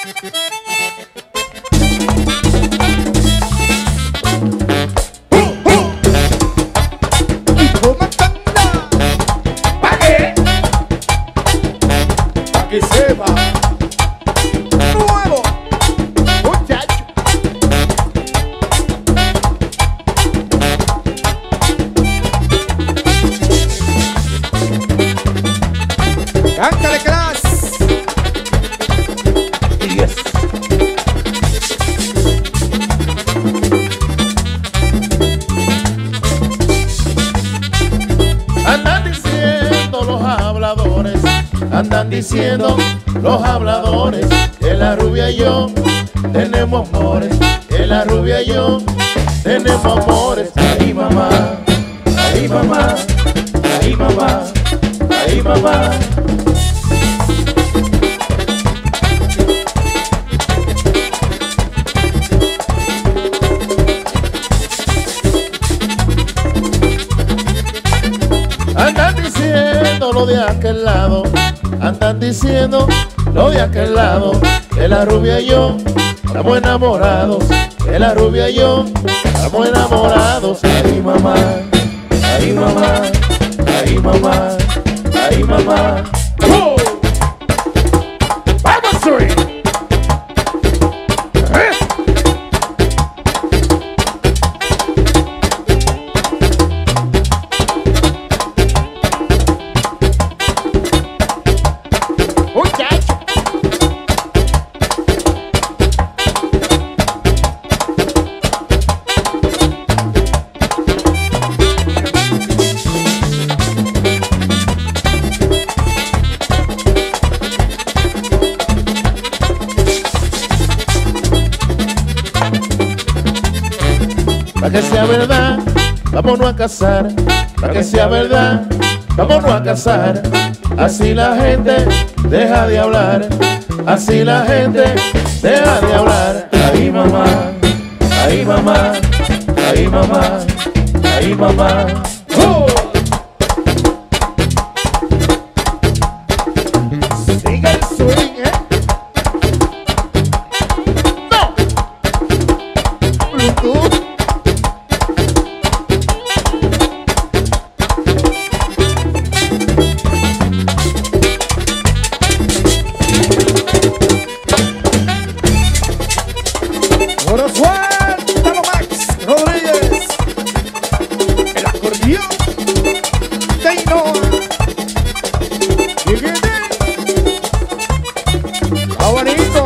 Que sepa nuevo muchacho. Cántale, Crash. Yes. Andan diciendo los habladores, andan diciendo los habladores, que la rubia y yo tenemos amores, que la rubia y yo tenemos amores. Ay mamá, ay mamá, ay mamá, ay mamá. Andan diciendo lo de aquel lado, andan diciendo lo de aquel lado, que la rubia y yo estamos enamorados, que la rubia y yo estamos enamorados. Ay mamá, ay mamá, ay mamá, ay mamá. ¡Oh! ¡Vamos, Suri! Para que sea verdad, vámonos a casar. Para que sea verdad, vámonos a casar. Así la gente deja de hablar, así la gente deja de hablar. Ay mamá, ay mamá, ay mamá, ay mamá. ¡Oh! Sigue el swing, ¿eh? ¡No! Bluetooth. Ahora suéltalo, Max Rodríguez, el acordeón de Hinoa. Está bonito.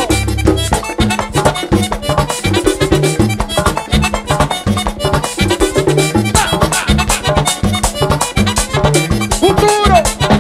Futuro.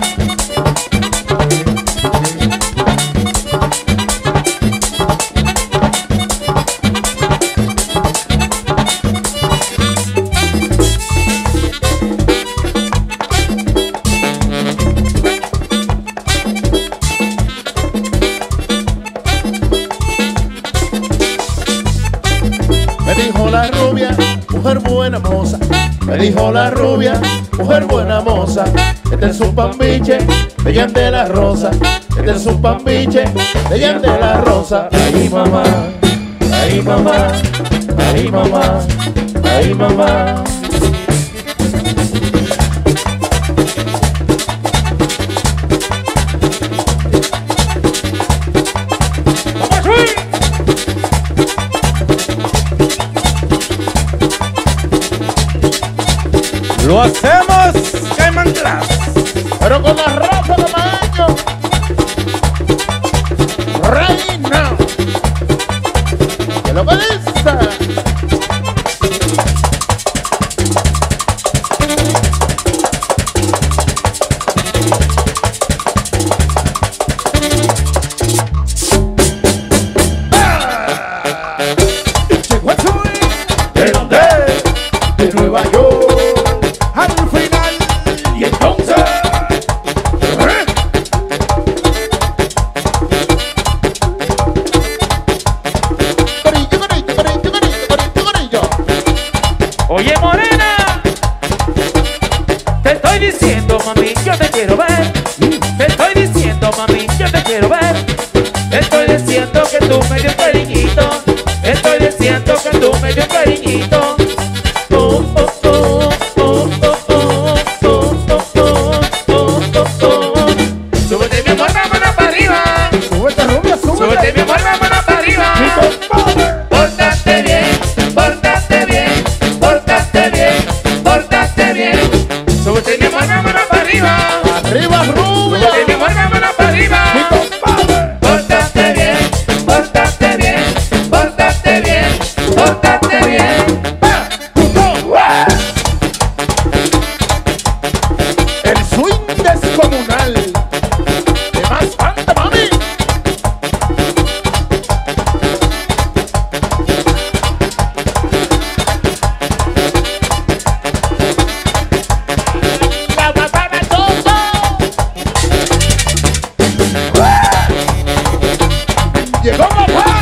Me dijo la rubia, mujer buena moza. Me dijo la rubia, mujer buena moza. Este es un pambiche de Jan de la Rosa. Este es un pambiche de Jan de la Rosa. Ay mamá, ay mamá, ay mamá, ay mamá. Lo hacemos, Cayman Class, pero con la raza de Maño. Reina. Que lo que dice. ¿De dónde? De Nueva York. Al final. Y entonces. Oye morena, te estoy diciendo mami, yo te quiero ver. Te estoy diciendo mami, yo te quiero ver. Te estoy diciendo que tú Llegó papá.